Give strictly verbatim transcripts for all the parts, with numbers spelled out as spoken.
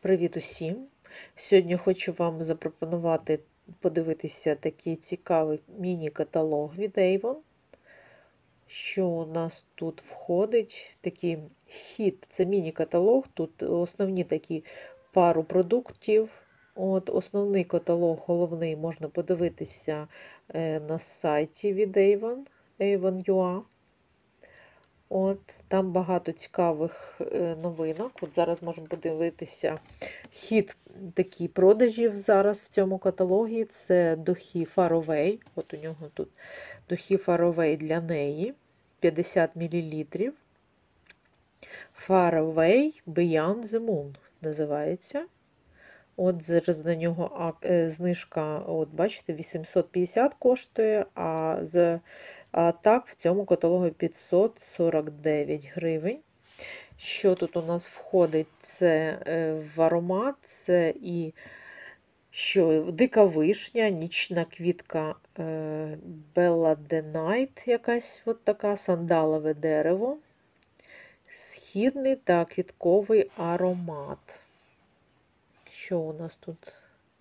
Привіт усім! Сьогодні хочу вам запропонувати подивитися такий цікавий міні-каталог від Avon. Що у нас тут входить? Такий хід, це міні-каталог, тут основні такі пару продуктів. От Основний каталог, головний, можна подивитися на сайті від Avon, avon крапка ю а. От, Там багато цікавих новинок. От зараз можемо подивитися хід такий продажів зараз в цьому каталогі. Це духи Far Away. От у нього тут духи Far Away для неї. п'ятдесят мілілітрів. Far Away Beyond the Moon називається. От зараз на нього знижка, от бачите, вісімсот п'ятдесят коштує, а, з, а так в цьому каталогі п'ятсот сорок дев'ять гривень. Що тут у нас входить? Це в аромат, це і що, дика вишня, нічна квітка Bella the Night, якась от така, сандалове дерево, східний та квітковий аромат. Що у нас тут?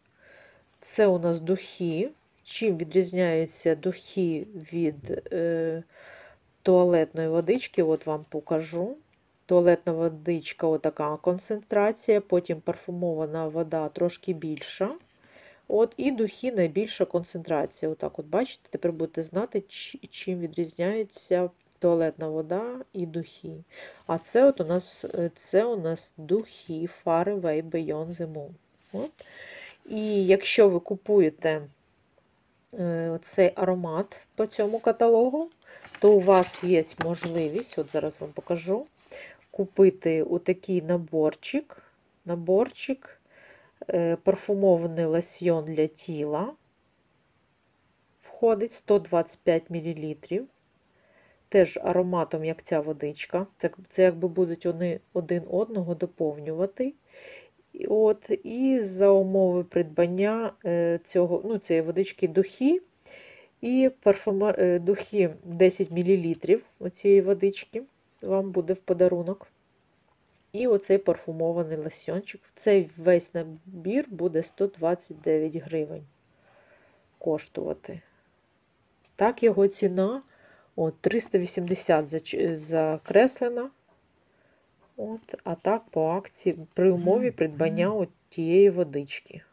Це у нас духи. Чим відрізняються духи від е, туалетної водички? От вам покажу. Туалетна водичка, отака концентрація, потім парфумована вода трошки більша. От, і духи найбільша концентрація. Отак от, бачите, тепер будете знати, чим відрізняються туалетна вода і духи. А це от у нас це у нас духи Far Away Beyond the Moon. От. І якщо ви купуєте е, цей аромат по цьому каталогу, то у вас є можливість, от зараз вам покажу, купити отакий наборчик, наборчик е, парфумований лосьйон для тіла. Входить сто двадцять п'ять мілілітрів. Теж ароматом, як ця водичка. Це, це якби будуть вони один одного доповнювати. От, і за умови придбання цього, ну, цієї водички духи і парфума, духи десять мілілітрів оцієї водички вам буде в подарунок. І оцей парфумований лосьончик. Цей весь набір буде сто двадцять дев'ять гривень коштувати. Так, його ціна от, триста вісімдесят закреслена. От, а так по акції при умові придбання от тієї водички.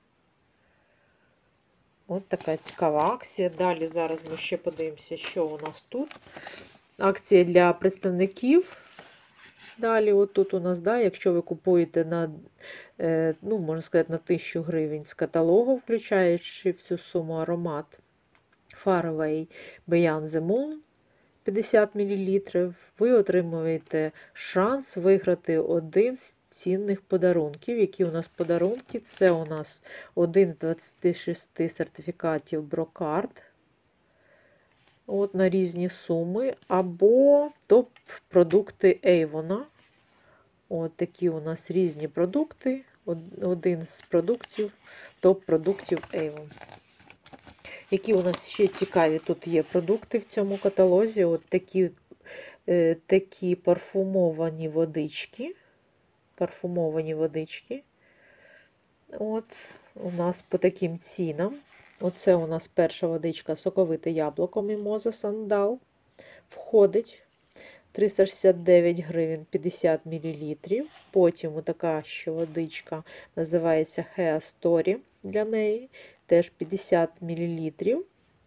От така цікава акція. Далі зараз ми ще подивимося, що у нас тут. Акція для представників. Далі, от тут у нас, да, якщо ви купуєте на, ну, можна сказати, на тисячу гривень з каталогу, включаючи всю суму аромат Far Away Beyond the Moon, п'ятдесят мілілітрів, ви отримуєте шанс виграти один з цінних подарунків. Які у нас подарунки? Це у нас один з двадцяти шести сертифікатів Брокард. От на різні суми. Або топ-продукти Avon. От такі у нас різні продукти. Один з продуктів, топ-продуктів Avon. Які у нас ще цікаві тут є продукти в цьому каталозі? От такі, е, такі парфумовані водички. Парфумовані водички. От у нас по таким цінам. Оце у нас перша водичка соковите яблуко Мімоза Сандал. Входить триста шістдесят дев'ять гривень п'ятдесят мілілітрів. Потім отака ще водичка називається Hair Story для неї. Теж п'ятдесят мілілітрів.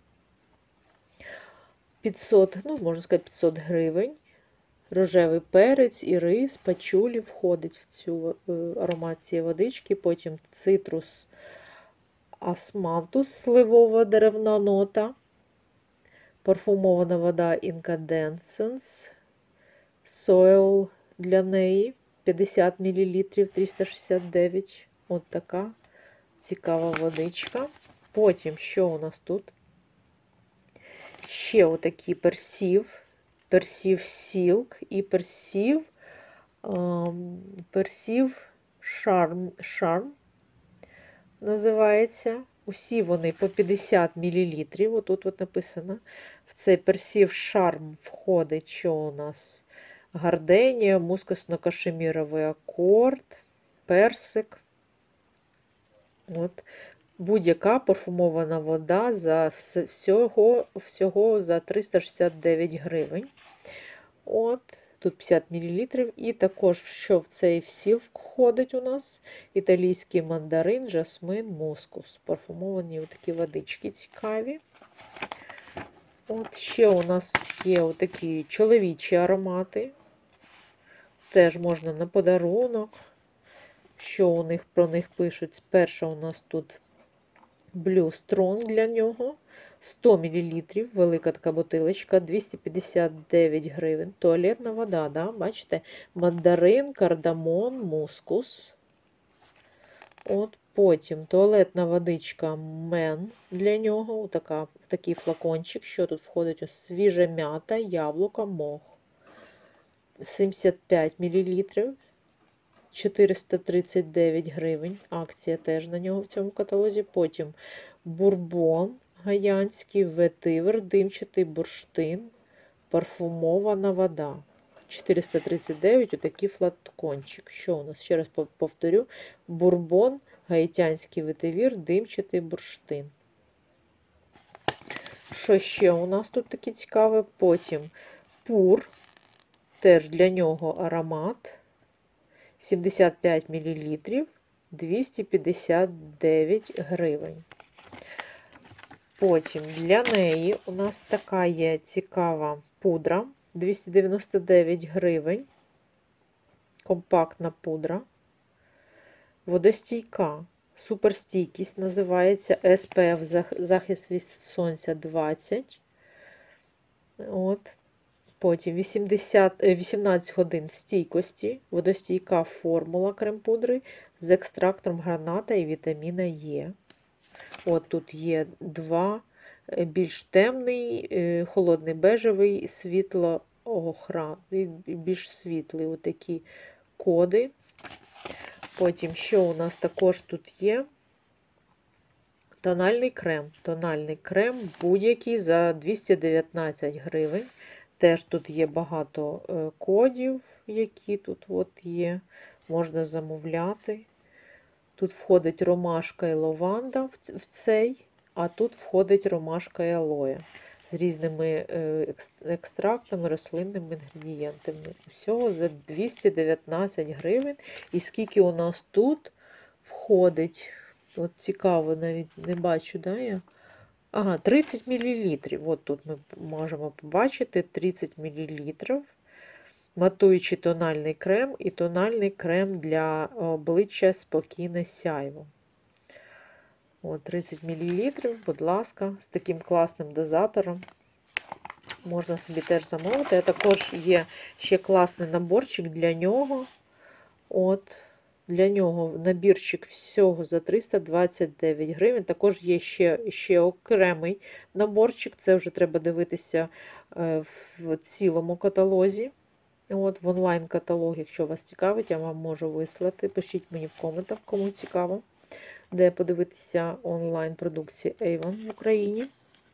п'ятсот, ну, можна сказати, п'ятсот гривень. Рожевий перець і рис, пачулі входить в цю аромат цієї водички. Потім цитрус асмантус, сливова деревна нота. Парфумована вода Incandescence. Soil для неї. п'ятдесят мілілітрів, триста шістдесят дев'ять. От така цікава водичка. Потім, що у нас тут? Ще отакий персів. Персів Silk і персів, персів Charm, Charm називається. Усі вони по п'ятдесят мілілітрів. Отут от написано. В цей персів Charm входить, що у нас? Гарденія, мускусно-кашеміровий акорд, персик. От. Будь-яка парфумована вода за всього, всього за триста шістдесят дев'ять гривень. От. Тут п'ятдесят мілілітрів. І також, що в цей всіл входить у нас, італійський мандарин, жасмин, мускус. Парфумовані такі водички цікаві. От ще у нас є такі чоловічі аромати. Теж можна на подарунок. Що у них про них пишуть? Перша у нас тут Blue Strong для нього. сто мілілітрів, велика така бутилочка, двісті п'ятдесят дев'ять гривень. Туалетна вода, да? Бачите? Мандарин, кардамон, мускус. От потім туалетна водичка Мен для нього. Така, такий флакончик. Що тут входить? Свіжа м'ята, яблуко, мох. сімдесят п'ять мілілітрів. чотириста тридцять дев'ять гривень. Акція теж на нього в цьому каталозі. Потім бурбон гаянський, ветивер, димчатий бурштин, парфумована вода. чотириста тридцять дев'ять, отакий флакончик. Що у нас? Ще раз повторю. Бурбон, гаїтянський ветивір, димчатий бурштин. Що ще у нас тут таке цікаве? Потім пур, теж для нього аромат. сімдесят п'ять мілілітрів, двісті п'ятдесят дев'ять гривень. Потім для неї у нас така є цікава пудра, двісті дев'яносто дев'ять гривень. Компактна пудра. Водостійка. Суперстійкість називається ес пе еф захист від сонця двадцять. От. Потім вісімдесят, вісімнадцять годин стійкості, водостійка формула крем-пудри з екстрактом граната і вітаміна Е. От тут є два, більш темний, холодний бежевий, світло охра, більш світлий, отакі коди. Потім, що у нас також тут є? Тональний крем. Тональний крем будь-який за двісті дев'ятнадцять гривень. Теж тут є багато кодів, які тут от є. Можна замовляти. Тут входить ромашка і лаванда в цей, а тут входить ромашка і алоє з різними екстрактами, рослинними інгредієнтами. Всього за двісті дев'ятнадцять гривень. І скільки у нас тут входить, от цікаво, навіть не бачу, да, я? Ага, тридцять мілілітрів. От тут ми можемо побачити тридцять мілілітрів. Матуючий тональний крем і тональний крем для обличчя спокійне сяйво. От, тридцять мілілітрів, будь ласка, з таким класним дозатором. Можна собі теж замовити. А також є ще класний наборчик для нього. От, для нього набірчик всього за триста двадцять дев'ять гривень. Також є ще, ще окремий наборчик. Це вже треба дивитися в цілому каталозі. От, в онлайн-каталог, якщо вас цікавить, я вам можу вислати. Пишіть мені в коментах, кому цікаво, де подивитися онлайн-продукції Avon в Україні.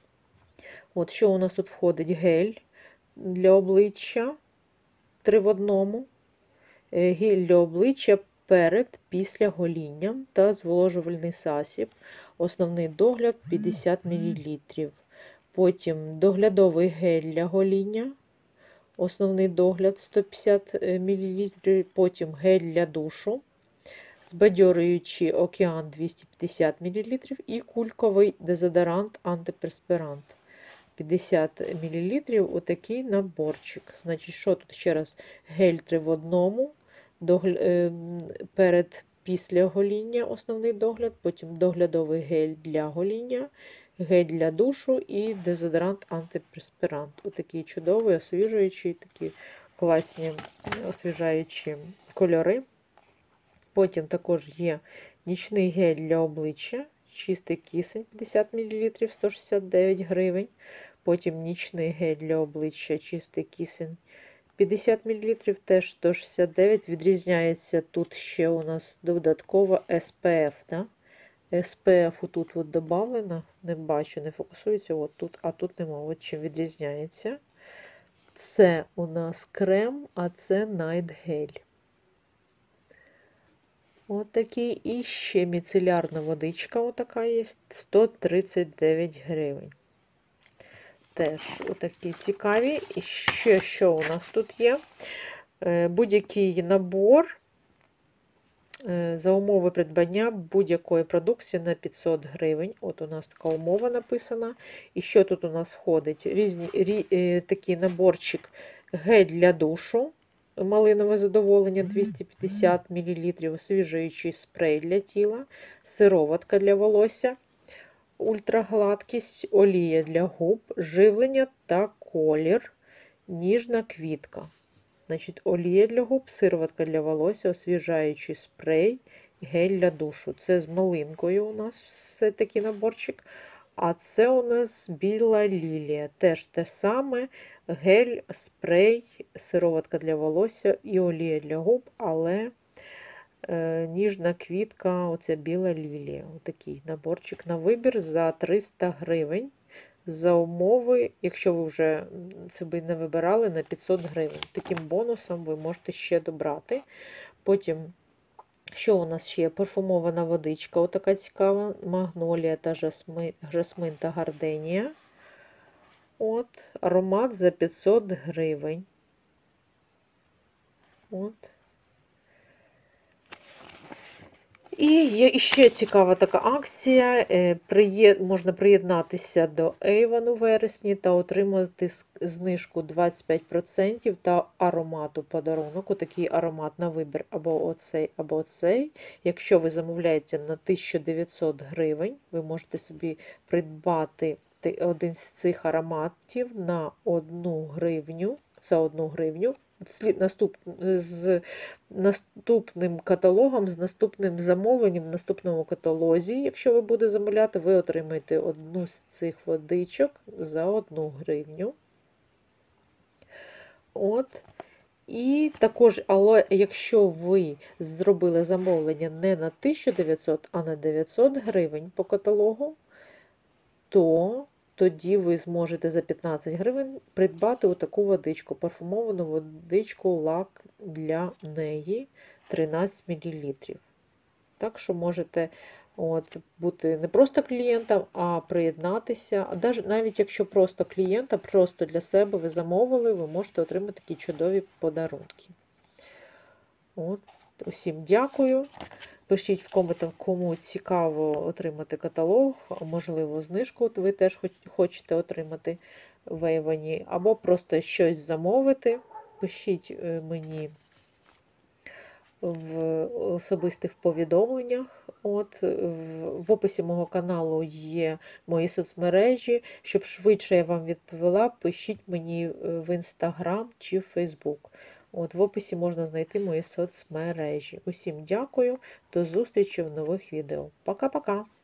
От, що у нас тут входить? Гель для обличчя, три в одному. Гель для обличчя перед, після гоління та зволожувальний засіб. Основний догляд п'ятдесят мілілітрів. Потім доглядовий гель для гоління. Основний догляд сто п'ятдесят мілілітрів. Потім гель для душу. Збадьорюючий океан двісті п'ятдесят мілілітрів. І кульковий дезодорант антиперспірант п'ятдесят мілілітрів. Отакий наборчик. Значить, що тут ще раз? Гель три в одному. Догля... Перед, після гоління основний догляд. Потім доглядовий гель для гоління. Гель для душу і дезодорант антиперспірант. Отакий чудовий, освіжуючий, такі класні освіжаючі кольори. Потім також є нічний гель для обличчя, чистий кисень п'ятдесят мілілітрів, сто шістдесят дев'ять гривень. Потім нічний гель для обличчя, чистий кисень п'ятдесят мілілітрів, теж сто шістдесят дев'ять. Відрізняється тут ще у нас додатково ес пе еф, да? ес пе еф тут от додавлено, не бачу, не фокусується, от тут, а тут нема. От чим відрізняється. Це у нас крем, а це Night Gel. От такий. І ще міцелярна водичка, отака є, сто тридцять дев'ять гривень. Теж отакі цікаві. І ще що у нас тут є? Будь-який набор за умови придбання будь-якої продукції на п'ятсот гривень. От у нас така умова написана. І що тут у нас входить? Різні, рі, такий наборчик гель для душу, малинове задоволення двісті п'ятдесят мл, освіжуючий спрей для тіла, сироватка для волосся, ультрагладкість, олія для губ, живлення та колір, ніжна квітка. Значить, олія для губ, сироватка для волосся, освіжаючий спрей, гель для душу. Це з малинкою у нас все такий наборчик. А це у нас біла лілія. Теж те саме: гель, спрей, сироватка для волосся і олія для губ, але е, ніжна квітка, оця біла лілія. Отакий наборчик на вибір за триста гривень. За умови, якщо ви вже собі не вибирали, на п'ятсот гривень. Таким бонусом ви можете ще добрати. Потім, що у нас ще? Парфумована водичка, отака цікава, магнолія та жасмин, жасмин та гарденія. От, аромат за п'ятсот гривень. От. І є ще цікава така акція. Можна приєднатися до Avon у вересні та отримати знижку двадцять п'ять відсотків та аромату подарунок. Отакий аромат на вибір або оцей, або оцей. Якщо ви замовляєте на тисячу дев'ятсот гривень, ви можете собі придбати один з цих ароматів на одну гривню, за одну гривню. Наступ, з наступним каталогом, з наступним замовленням в наступному каталозі, якщо ви будете замовляти, ви отримаєте одну з цих водичок за одну гривню. От. І також, але якщо ви зробили замовлення не на тисячу дев'ятсот, а на дев'ятсот гривень по каталогу, то тоді ви зможете за п'ятнадцять гривень придбати отаку водичку, парфумовану водичку, лак для неї тринадцять мл. Так що можете от, бути не просто клієнтом, а приєднатися. А навіть якщо просто клієнта, просто для себе ви замовили, ви можете отримати такі чудові подарунки. От. Усім дякую. Пишіть в коментах, кому цікаво отримати каталог, можливо, знижку ви теж хочете отримати в Avon, або просто щось замовити. Пишіть мені в особистих повідомленнях. От, в описі мого каналу є мої соцмережі. Щоб швидше я вам відповіла, пишіть мені в Instagram чи в Facebook. От, в описі можна знайти мої соцмережі. Усім дякую, до зустрічі в нових відео. Пока-пока!